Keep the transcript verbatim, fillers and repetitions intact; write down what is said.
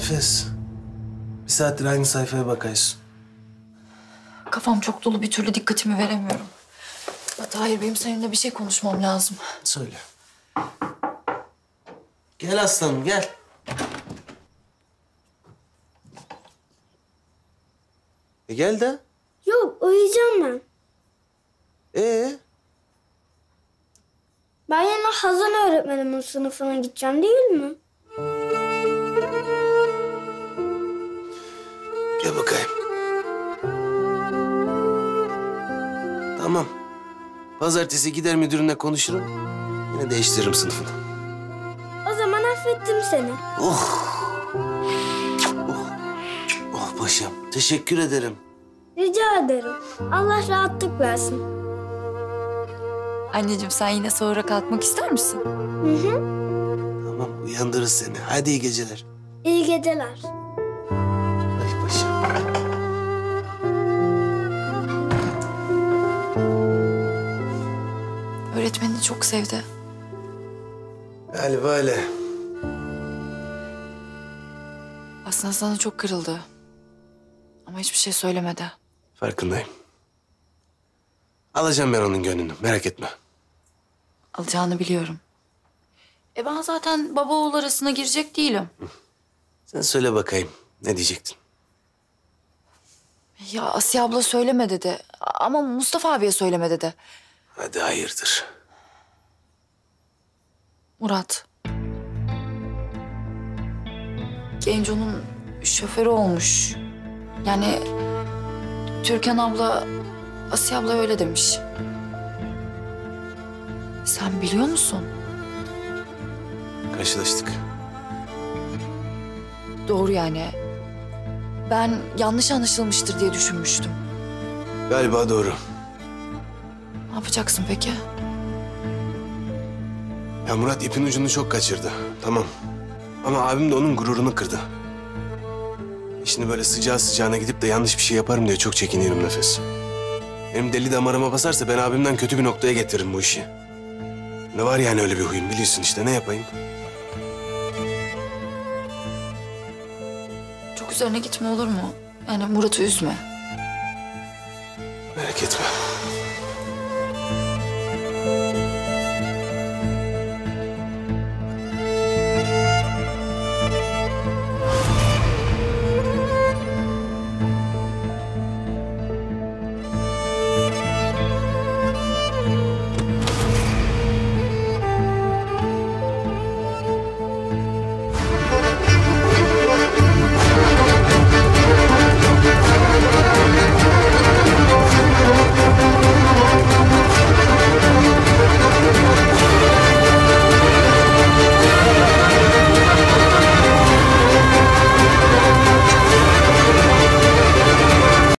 Nefes. Bir saattir aynı sayfaya bakıyorsun. Kafam çok dolu, bir türlü dikkatimi veremiyorum. Ya Tahir, benim seninle bir şey konuşmam lazım. Söyle. Gel aslanım, gel. E gel de. Yok, uyuyacağım ben. Ee? Ben yarın Hazan öğretmenimin sınıfına gideceğim değil mi? Gel bakayım. Tamam. Pazartesi gider müdürünle konuşurum. Yine değiştiririm sınıfını. O zaman affettim seni. Oh. Oh. Oh paşam. Teşekkür ederim. Rica ederim. Allah rahatlık versin. Anneciğim, sen yine sonra kalkmak ister misin? Hı hı. Tamam, uyandırırız seni. Hadi iyi geceler. İyi geceler. Ay paşam. Öğretmenini çok sevdi. Galiba öyle. Aslında sana çok kırıldı. Ama hiçbir şey söylemedi. Farkındayım. Alacağım ben onun gönlünü, merak etme. Alacağını biliyorum. E ben zaten baba oğul arasına girecek değilim. Sen söyle bakayım, ne diyecektin? Ya Asiye abla söyleme dedi. Ama Mustafa abiye söyleme dedi. Hadi hayırdır. Murat. Genco'nun şoförü olmuş. Yani Türkan abla, Asiye abla öyle demiş. Sen biliyor musun? Karşılaştık. Doğru yani. Ben yanlış anlaşılmıştır diye düşünmüştüm. Galiba doğru. Ne yapacaksın peki? Ya Murat ipin ucunu çok kaçırdı. Tamam. Ama abim de onun gururunu kırdı. Şimdi böyle sıcağı sıcağına gidip de yanlış bir şey yaparım diye çok çekiniyorum Nefes. Benim deli damarıma basarsa ben abimden kötü bir noktaya getiririm bu işi. Ne var yani öyle bir huyum biliyorsun işte, ne yapayım? Çok üzerine gitme olur mu? Yani Murat'ı üzme. Merak etme.